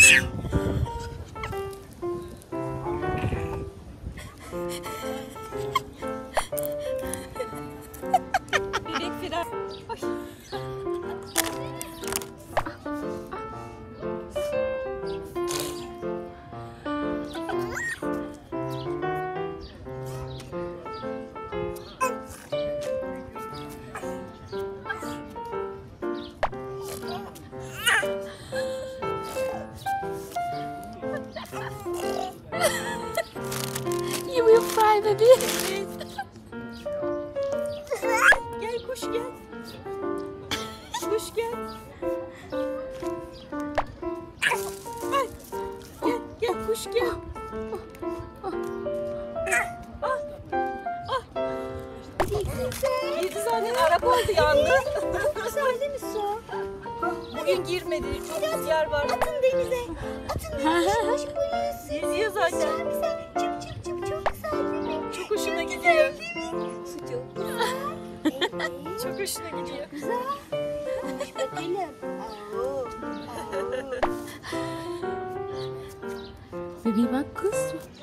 Bebek fren. You will fly, baby. Gel kuş gel. Kuş gel. Ay. Gel gel kuş gel. Girdi zaten, araba oldu yandı. Güzel değil mi su? Bugün girmedi, çok rüzgar var. Atın denize. Atın denize. Hoş buyursun. Geziyor zaten. Güzel güzel. Çıp çıp çıp çok güzel değil mi? Çok hoşuna gidiyor. Su çok güzel. Evet. Çok hoşuna gidiyor. Güzel. Hoş bakalım. Oo. Baby bak kız.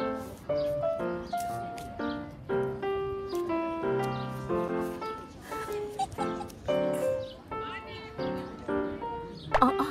Aa.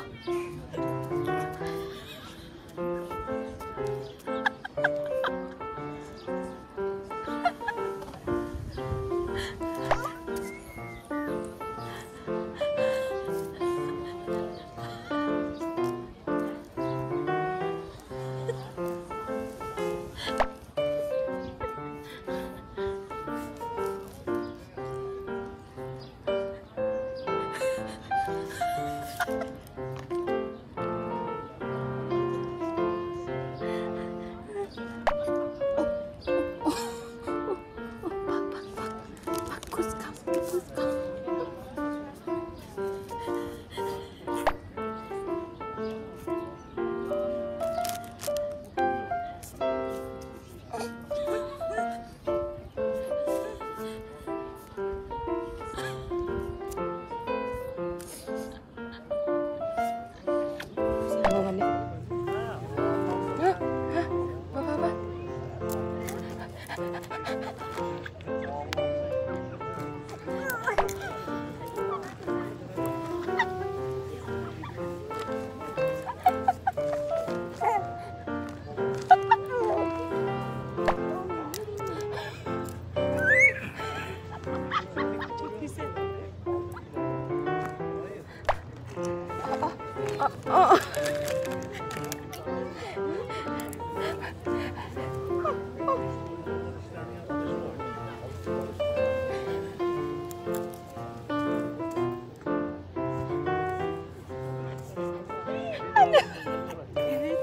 Evet.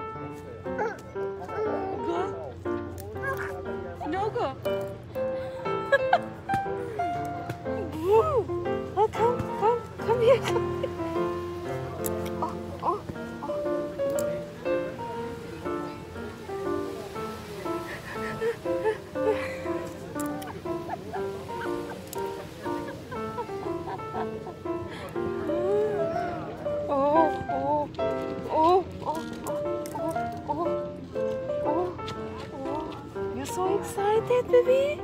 Go. No go. Woo. Oh, come here, come here. Oh. You're so excited, baby.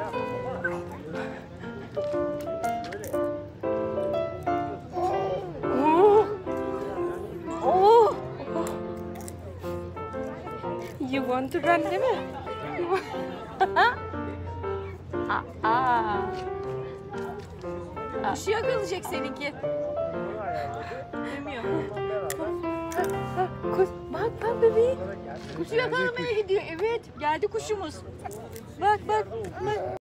You want to run, değil mi? Kuşu yakalayacak seninki. Demiyor. Kuş, bak bebeğim. Kuşu yakalamaya gidiyor. Evet, geldi kuşumuz. Bak.